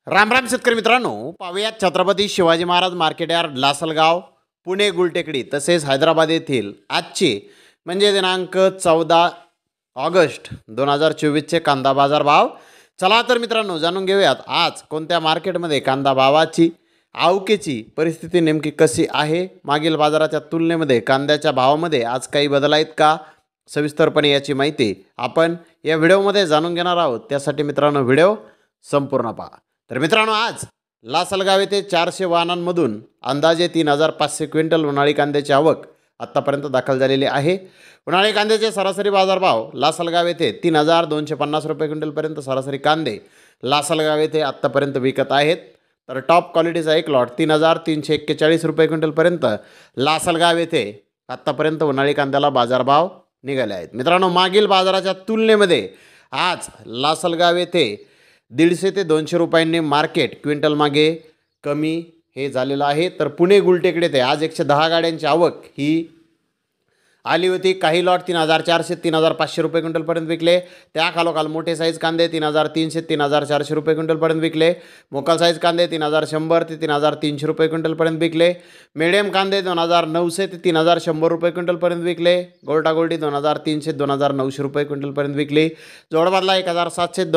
राम राम शेतकरी मित्रांनो, पाहूयात छत्रपती शिवाजी महाराज मार्केट यार्ड लासलगाव पुणे गुलटेकडी तसेच हैदराबाद येथील आजचे म्हणजे दिनांक 14 ऑगस्ट 2024चे कांदा बाजार भाव। चला तर मित्रांनो जाणून घेऊयात आज कोणत्या मार्केटमध्ये कांदा भावाची आवकेची परिस्थिती नेमकी कशी आहे, मागील बाजाराच्या तुलनेमध्ये कांद्याच्या भावामध्ये आज काही बदल आहेत का, सविस्तरपणे याची माहिती आपण या व्हिडिओमध्ये जाणून घेणार आहोत। त्यासाठी मित्रांनो व्हिडिओ संपूर्ण पहा। तर मित्रांनो आज लासलगाव येथे 400 वाहनांमधून अंदाजे 3500 क्विंटल उन्हाळी कांद्याची आवक आत्तापर्यंत दाखल झालेली आहे। उन्हाळी कांद्याचे सरासरी बाजारभाव लासलगाव येथे 3250 रुपये क्विंटलपर्यंत सरासरी कांदे लासलगाव येथे आत्तापर्यंत विकत आहेत। तर टॉप क्वालिटीचा एक लॉट 3341 रुपये क्विंटलपर्यंत लासलगाव येथे आत्तापर्यंत उन्हाळी कांद्याला बाजारभाव निघाले आहेत। मित्रांनो मागील बाजाराच्या तुलनेमध्ये आज लासलगाव येथे 150 ते 200 रुपयांनी मार्केट क्विंटल मागे कमी हे झालेलं आहे। तर पुणे गुलटेकडे ते आज 110 गाड्यांची आवक ही आली होती। काही लॉट 3400 3500 रुपये क्विंटलपर्यंत विकले। त्या खालोखाल मोठे साईज कांदे 3300 3400 रुपये क्विंटलपर्यंत विकले। मोकल साईज कांदे 3100 ते 3300 रुपये क्विंटलपर्यंत विकले। मीडियम कांदे 2900 ते 3100 रुपये क्विंटलपर्यंत विकले। गोल्टा गोल्डी 2300 2900 रुपये क्विंटलपर्यंत विकली। जोडबदला 1700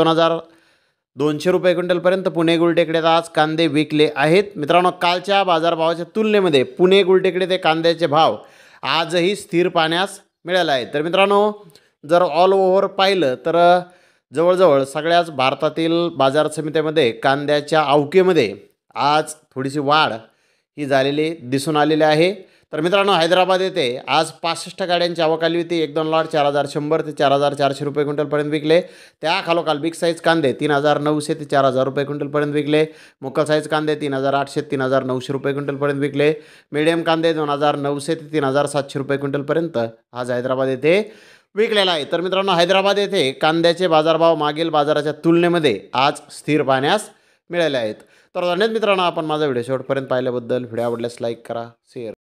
2200 रुपये क्विंटलपर्यंत पुणे गुलटेकडे आज कांदे विकले आहेत। मित्रांनो कालच्या बाजारभावाच्या तुलनेमध्ये पुणे गुलटेकडे ते कांद्याचे भाव आजही स्थिर पाहण्यास मिळाले आहेत। तर मित्रांनो जर ऑल ओव्हर पाहिलं तर जवळजवळ सगळ्याच भारतातील बाजार समित्यामध्ये कांद्याच्या आवकेमध्ये आज थोडीशी वाढ ही झालेली दिसून आलेली आहे। तर मित्रांनो हैदराबाद येथे आज 65 गाड्यांची आवक आली होती। 1-2 लॉट 4100 ते 4400 रुपये क्विंटलपर्यंत विकले। त्या खालोखाल बिग साईज कांदे 3900 ते 4000 रुपये क्विंटलपर्यंत विकले। मोकल साईज कांदे 3800 ते 3900 रुपये क्विंटलपर्यंत विकले। मीडियम कांदे 2900 ते 3700 रुपये क्विंटलपर्यंत आज हैदराबाद येथे विकलेला आहे। तर मित्रांनो हैदराबाद येथे कांद्याचे बाजारभाव मागील बाजाराच्या तुलनेमध्ये आज स्थिर पाहण्यास मिळाले आहेत। तर धन्यवाद मित्रांनो, आपण माझा व्हिडिओ शेवटपर्यंत पाहिल्याबद्दल। व्हिडिओ आवडल्यास लाईक करा, शेअर